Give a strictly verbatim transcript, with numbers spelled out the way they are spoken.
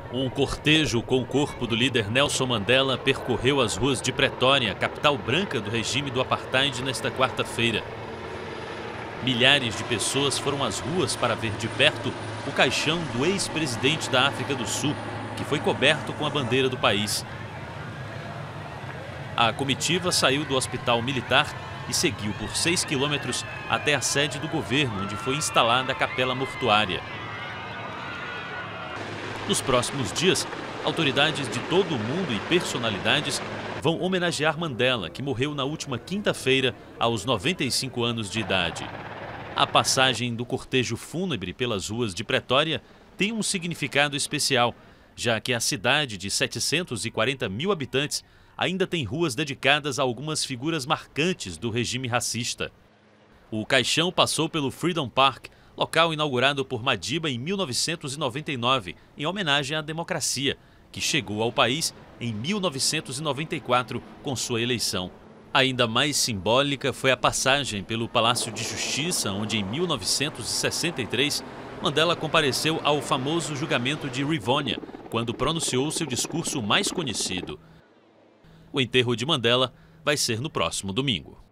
Um cortejo com o corpo do líder Nelson Mandela percorreu as ruas de Pretória, capital branca do regime do apartheid, nesta quarta-feira. Milhares de pessoas foram às ruas para ver de perto o caixão do ex-presidente da África do Sul, que foi coberto com a bandeira do país. A comitiva saiu do hospital militar e seguiu por seis quilômetros até a sede do governo, onde foi instalada a capela mortuária. Nos próximos dias, autoridades de todo o mundo e personalidades vão homenagear Mandela, que morreu na última quinta-feira, aos noventa e cinco anos de idade. A passagem do cortejo fúnebre pelas ruas de Pretória tem um significado especial, já que a cidade de setecentos e quarenta mil habitantes ainda tem ruas dedicadas a algumas figuras marcantes do regime racista. O caixão passou pelo Freedom Park, local inaugurado por Madiba em mil novecentos e noventa e nove, em homenagem à democracia, que chegou ao país em mil novecentos e noventa e quatro com sua eleição. Ainda mais simbólica foi a passagem pelo Palácio de Justiça, onde em mil novecentos e sessenta e três Mandela compareceu ao famoso julgamento de Rivonia, quando pronunciou seu discurso mais conhecido. O enterro de Mandela vai ser no próximo domingo.